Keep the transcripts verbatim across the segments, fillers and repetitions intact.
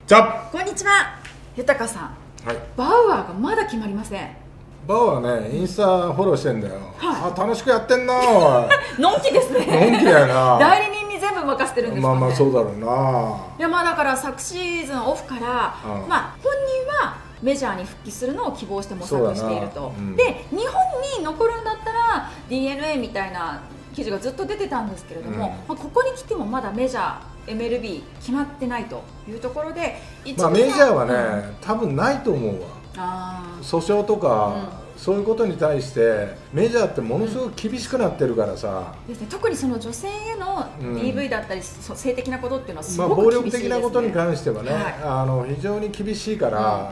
じゃこんにちは、豊さん。 はい、 バウアーがまだ決まりません。 バウアーね、インスタフォローしてんだよ。 はい、 あ、楽しくやってんなおい。 のんきですね。 のんきだよな。 代理人に全部任せてるんですかね。 まあまあそうだろうな。 いやまあだから昨シーズンオフから、うん、まあ本人はメジャーに復帰するのを希望して模索していると、うん、で日本に残るんだったら ディーエヌエー みたいな記事がずっと出てたんですけれども、うん、まあ、ここに来てもまだメジャー エムエルビー 決まってないというところで、 まあメジャーはね、うん、多分ないと思うわ。あ訴訟とか、うん、そういうことに対してメジャーってものすごく厳しくなってるからさ、 うんですね、特にその女性への ディーブイ だったり、うん、性的なことっていうのはすごくまあ暴厳しいですね。 力的なことに関してはね、はい、あの非常に厳しいから、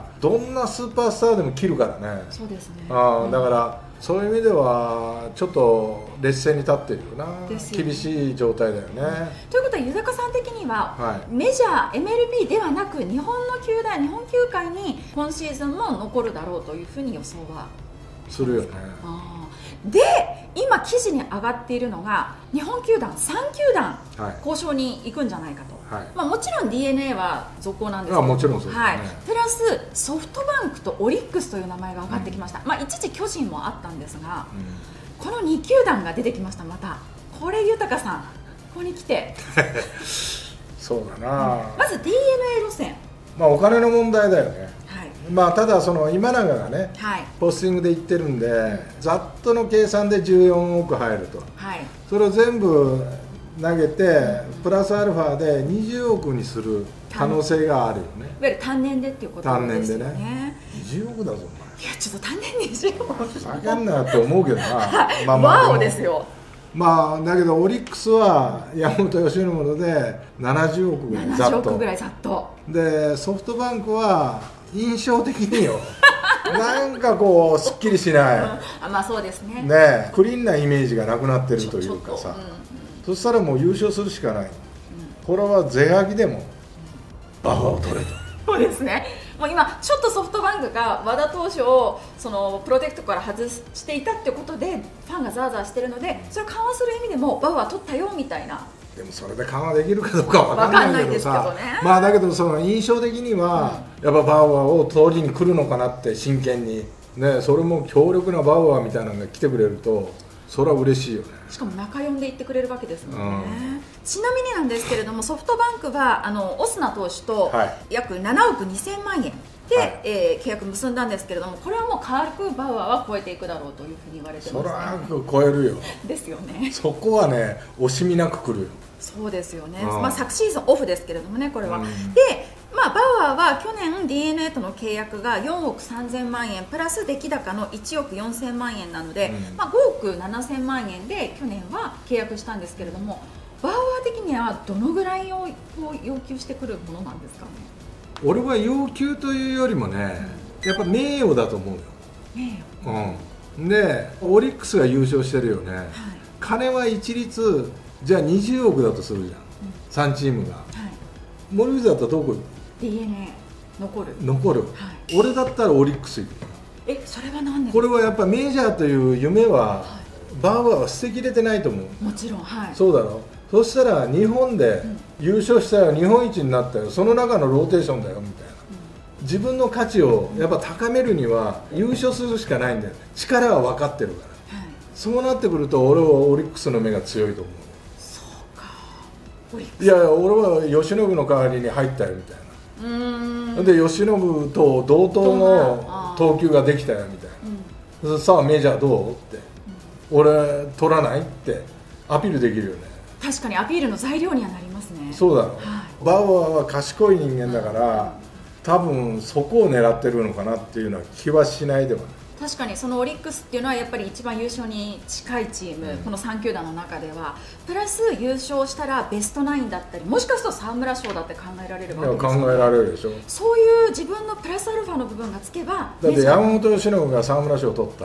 うん、どんなスーパースターでも切るからね。 そうですね。 あだから、うん、そういう意味ではちょっと劣勢に立ってるよな。よね、厳しい状態だよね、うん、 ということは豊さん的には、はい、メジャー エムエルビー ではなく日本の球団日本球界に今シーズンも残るだろうというふうに予想はするよね。 あで今記事に上がっているのが日本球団さん球団交渉に行くんじゃないかと、はい、まあ、もちろん ディーエヌエー は続行なんですけど、 もちろんそうですね、 はい、プラスソフトバンクとオリックスという名前が上がってきました、うん、まあ、一時巨人もあったんですが、うん、このに球団が出てきました。またこれ豊さんここに来てそうだな、 うん、まず ディーエヌエー 路線、 まあお金の問題だよね。 はい、 まあただその今永がね、はい、ポスティングで言ってるんで、ざっとの計算でじゅうよんおく入ると、はい、それを全部投げて、うん、プラスアルファでにじゅうおくにする可能性があるよね。 いわゆる単年でっていうことですよね。単年でね、 にじゅうおくだぞお前。いやちょっと単年にじゅうおくふざけんなよって思うけどなまあまあワオですよ。 まあだけどオリックスは山本由伸のでななじゅうおくぐらいざっと、 ななじゅうおくぐらいざっとで、ソフトバンクは印象的によなんかこうすっきりしない、うん、 あ、まあそうですね、 ね、クリーンなイメージがなくなってるというかさ、うんうん、そしたらもう優勝するしかない、うん、これは是が非でもバウアーを取れと。 そうですね、もう今ちょっとソフトバンクが和田投手をそのプロテクトから外していたってことでファンがザーザーしてるので、それを緩和する意味でもバウアー取ったよみたいな。 でもそれで緩和できるかどうかは分かんないけどさ、まあだけどその印象的には、うん、やっぱバウアーを取りに来るのかなって真剣にね、それも強力なバウアーみたいなのが来てくれるとそれは嬉しいよね。 しかも中呼んで言ってくれるわけですもんね、うん、ちなみになんですけれどもソフトバンクはあのオスナ投手と約ななおくにせんまんえんで、はい、えー、契約結んだんですけれども、これはもう軽くバウアーは超えていくだろうというふうに言われてますね。 そら超えるよですよね。 そこはね惜しみなくくるよ。 そうですよね、うん、まあ、昨シーズンオフですけれどもねこれは、うん、で、まあ、バウアーは去年 ディーエヌエー との契約がよんおくさんぜんまんえんプラス出来高のいちおくよんせんまんえんなので、うん、まあ、ごおくななせんまんえんで去年は契約したんですけれども、バウアー的にはどのぐらいを要求してくるものなんですかね。 俺は要求というよりもね、うん、やっぱ名誉だと思うよ。 名誉、 うん、でオリックスが優勝してるよね、はい、金は一律じゃあにじゅうおくだとするじゃん、うん、さんチームが、はい、森口だったらどこ行く？ ディーエヌエー 残る残る、はい、俺だったらオリックス行く。 え、それは何でですか？ これはやっぱメジャーという夢は、はい、バウアーは捨てきれてないと思う。 もちろん、はい、 そうだろ。そしたら日本で優勝したよ、日本一になったよ、その中のローテーションだよみたいな、うん、自分の価値をやっぱ高めるには優勝するしかないんだよ。力は分かってるから、はい、そうなってくると俺はオリックスの目が強いと思う。 そうか、オリックス。 いやいや、俺は由伸の代わりに入ったよみたいな。うーんで由伸と同等の投球ができたよみたいな、うん、さあメジャーどうって、うん、俺取らないってアピールできるよね。 確かにアピールの材料にはなりますね。 そうだろう、はい、バウアーは賢い人間だから、うん、多分そこを狙ってるのかなっていうのは気はしないではない。 確かにそのオリックスっていうのはやっぱり一番優勝に近いチーム、うん、このさん球団の中ではプラス優勝したらベストナインだったり、もしかすると沢村賞だって考えられるわけですよね。 考えられるでしょ。 そういう自分のプラスアルファの部分がつけば、 だって山本由伸が沢村賞を取った、はい、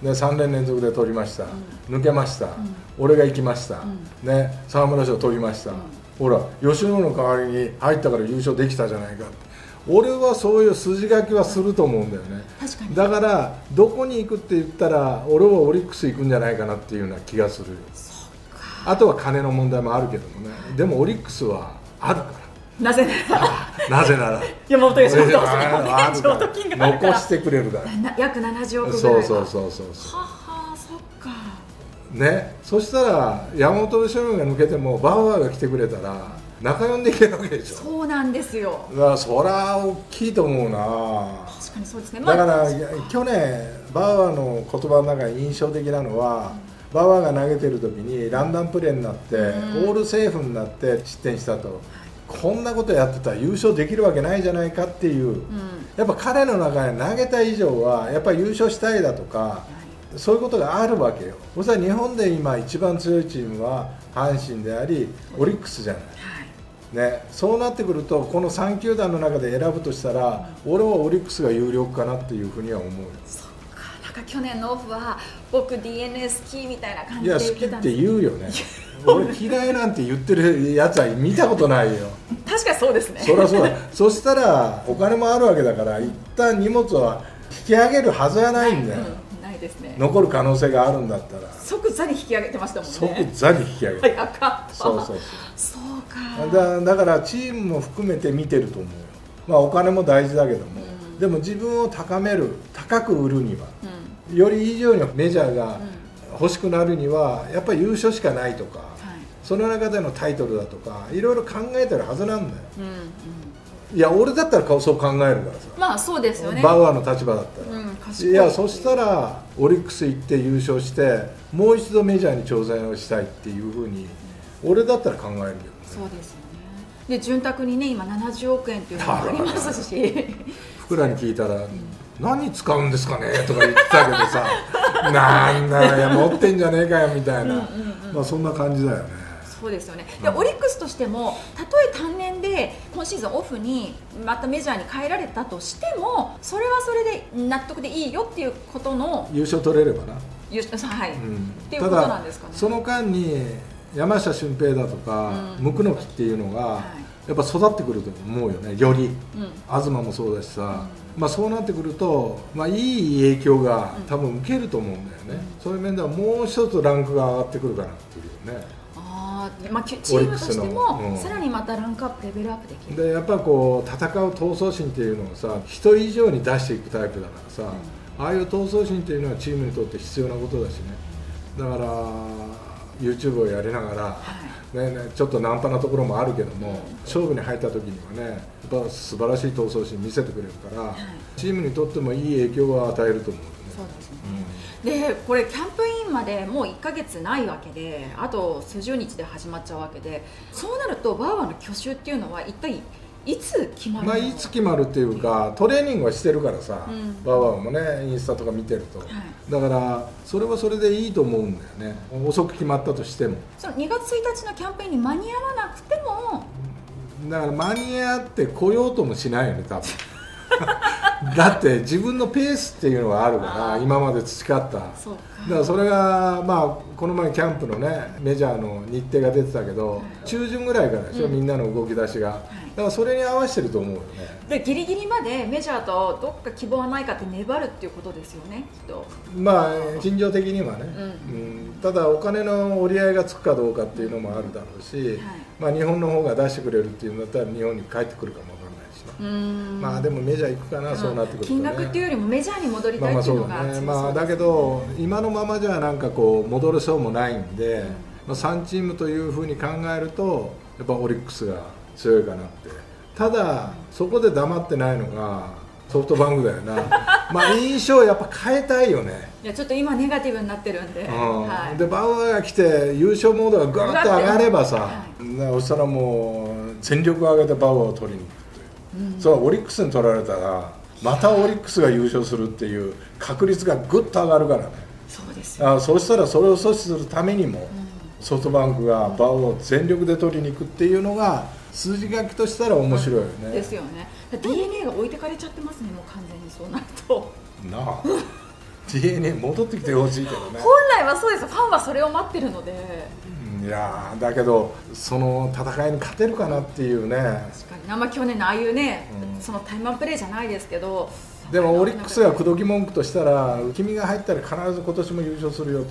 でさんねん連続で取りました、うん、抜けました、うん、俺が行きました、うん、ね、沢村賞取りました、うん、ほら由伸の代わりに入ったから優勝できたじゃないか。俺はそういう筋書きはすると思うんだよね。 確かに。 だからどこに行くって言ったら俺はオリックス行くんじゃないかなっていうような気がするよ。 そうか。 あとは金の問題もあるけどもね。でもオリックスはあるから。 なぜならなぜなら山本由伸投手がね、譲渡金があるから残してくれるからな約ななじゅうおくぐらいは。 そうそうそうそうはは、そっかね、そしたら山本由伸が抜けてもバウアーが来てくれたら仲良んでいけるわけでしょ。 そうなんですよ。 だからそりゃ大きいと思うな。 確かにそうですね、 だから、去年バウアーの言葉の中で印象的なのは、うん、バウアーが投げてる時にランダムプレーになって、うん、オールセーフになって失点したと、こんなことやってたら優勝できるわけないじゃないかっていう、うん、やっぱ彼の中で投げた以上はやっぱり優勝したいだとか、そういうことがあるわけよ。そしたら日本で今一番強いチームは阪神でありオリックスじゃない、はいね、そうなってくるとこのさん球団の中で選ぶとしたら、うん、俺はオリックスが有力かなっていうふうには思うよ。 そっか、なんか去年のオフは僕 ディーエヌエー 好きみたいな感じで言ってたんです。 いや好きって言うよね俺嫌いなんて言ってるやつは見たことないよ確かにそうですね。 そりゃそうだそしたらお金もあるわけだから、一旦荷物は引き上げるはずはないんだよ、はいうんですね、残る可能性があるんだったら即座に引き上げてましたもんね。 即座に引き上げて、 早かった。 そうそうそうそうか。 だだからチームも含めて見てると思うよ。まあお金も大事だけども、うん、でも自分を高める、高く売るには、うん、より以上にメジャーが欲しくなるにはやっぱり優勝しかないとか、はい、その中でのタイトルだとかいろいろ考えてるはずなんだよ、うんうん、いや俺だったらそう考えるからさ。 まあそうですよね、 バウアーの立場だったら、うん、い, いやそしたらオリックス行って優勝してもう一度メジャーに挑戦をしたいっていうふうに、うん、俺だったら考えるけどね。 そうですよね。で潤沢にね今ななじゅうおくえんっていうのもありますし福良に聞いたら、うん、何に使うんですかねとか言ってたけどさなんだいや持ってんじゃねえかよみたいな、うんうんうん、まあそんな感じだよね。 そうですよね。で、うん、オリックスとしてもたとえ単年で今シーズンオフにまたメジャーに変えられたとしてもそれはそれで納得でいいよっていうことの優勝取れればな優勝はい、うん、っていうことなんですかね。 その間に山下舜平だとか、うん、椋木っていうのが、はい、やっぱ育ってくると思うよね。より、うん、東もそうだしさ、うんまあ、そうなってくると、まあ、いい影響が多分受けると思うんだよね、うん、そういう面ではもう一つランクが上がってくるかなっていうね。 あまあ、チームとしても、うん、さらにまたランクアップレベルアップできる。 でやっぱりこう戦う闘争心っていうのをさ人以上に出していくタイプだからさ、うん、ああいう闘争心っていうのはチームにとって必要なことだしね。だから YouTube をやりながら、はいねね、ちょっとナンパなところもあるけども、うん、勝負に入った時にはねやっぱ素晴らしい闘争心見せてくれるから、はい、チームにとってもいい影響を与えると思うよね。 そうですね、うん、でこれキャンプインまでもういっかげつないわけであと数十日で始まっちゃうわけで、そうなるとバウアーの去就っていうのは一体いつ決まるの？ まあ、いつ決まるっていうかトレーニングはしてるからさ、うん、バウアーもねインスタとか見てると、はい、だからそれはそれでいいと思うんだよね。遅く決まったとしてもそのにがつついたちのキャンペーンに間に合わなくてもだから間に合ってこようともしないよね多分だって自分のペースっていうのがあるから今まで培ったそうかだからそれがまあこの前キャンプのねメジャーの日程が出てたけど、はい、中旬ぐらいからでしょ、うん、みんなの動き出しが、はい、だからそれに合わせてると思うよね。 でギリギリまでメジャーとどっか希望はないかって粘るっていうことですよねきっと。 まあ心情的にはね、うんうん、ただお金の折り合いがつくかどうかっていうのもあるだろうし、はい、まあ日本の方が出してくれるっていうんだったら日本に帰ってくるかもうん、まあでもメジャー行くかな、うん、そうなってくるとね。 金額っていうよりもメジャーに戻りたいっていうのが強そうですね。 まあまあそうだね。まあだけど今のままじゃなんかこう戻れそうもないんで、うんまあ、さんチームというふうに考えるとやっぱオリックスが強いかなって。ただそこで黙ってないのがソフトバンクだよなまあ印象やっぱ変えたいよね。 いやちょっと今ネガティブになってるんで、うんはい、でバウアーが来て優勝モードがぐーっと上がればさ、はい、そしたらもう全力を上げてバウアーを取りに行く。うん、それはオリックスに取られたらまたオリックスが優勝するっていう確率がぐっと上がるからね。 そうですよ、 あそうしたらそれを阻止するためにも、うん、ソフトバンクがバウを全力で取りに行くっていうのが数字書きとしたら面白いよね、 うん、ですよね。 ディーエヌエー が置いてかれちゃってますねもう完全にそうなるとなあディーエヌエー 戻ってきてほしいけどね。 本来はそうです。ファンはそれを待ってるので。 いやだけどその戦いに勝てるかなっていうね。 確かに、まあ、去年のああいうね、うん、そのタイムワンプレーじゃないですけどでもオリックスが口説き文句としたら君が入ったら必ず今年も優勝するよと、うん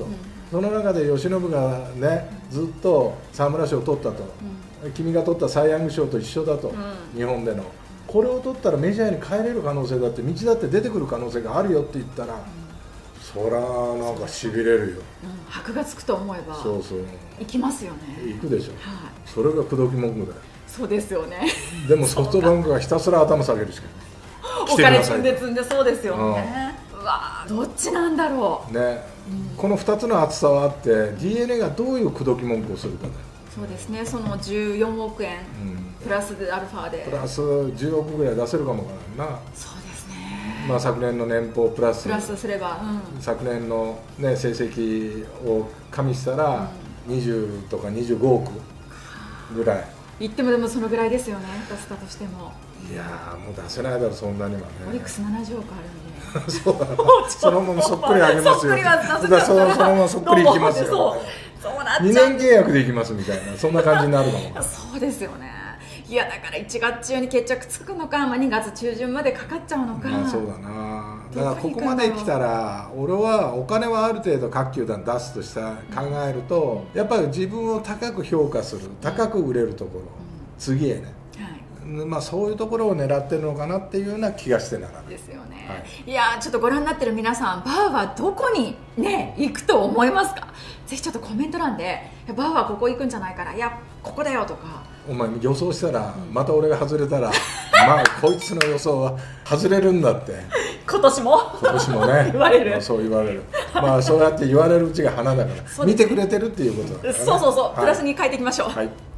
その中で由伸がねずっと沢村賞を取ったと、うん、君が取ったサイ・ヤング賞と一緒だと、うん、日本でのこれを取ったらメジャーに帰れる可能性だって道だって出てくる可能性があるよって言ったら、うん、そらなんかしびれるよ、うん、 箔がつくと思えばそうそう行きますよね。 行くでしょ、はい、それが口説き文句だよ。 そうですよね。 でもソフトバンクがひたすら頭下げるしかお金積んで積んでそうですよね、うん、うわどっちなんだろうね、 うん、このふたつの厚さはあって ディーエヌエー がどういう口説き文句をするかだよ。 そうですね、そのじゅうよんおくえん、うん、プラスでアルファでプラスじゅうおくぐらい出せるかもわからんな。 そうですね、 まあ、昨年の年俸プラスプラスすれば、 うん、昨年の、ね、成績を加味したら、うん、にじゅうとかにじゅうごおくぐらい言ってもでもそのぐらいですよね、出したとしても。 いやーもう出せないだろそんなにはね。 オリックスななじゅうおくあるんでそうだそのままそっくりあげますよ。そ, そのままそっくりいきますよ、ね、にねん契約でいきますみたいなそんな感じになるかも。 そうですよね。いやだからいちがつ中に決着つくのか、まあ、にがつ中旬までかかっちゃうのか、 まあ、そうだな。だからここまで来たら俺はお金はある程度各球団出すとした考えると、やっぱり自分を高く評価する高く売れるところ、うん、次へね、はい、まあ、そういうところを狙ってるのかなっていうような気がしてならないですよね、はい、いやちょっとご覧になってる皆さん、バーはどこにね行くと思いますか。ぜひちょっとコメント欄でバーはここ行くんじゃないから、いやここだよとか。 お前予想したら、うん、また俺が外れたらまあこいつの予想は外れるんだって今年も今年もね言われる、 そう言われるまあそうやって言われるうちが花だから、ね、見てくれてるっていうことだから、ね、 そうそうそう、はい、プラスに変えていきましょう。 はい。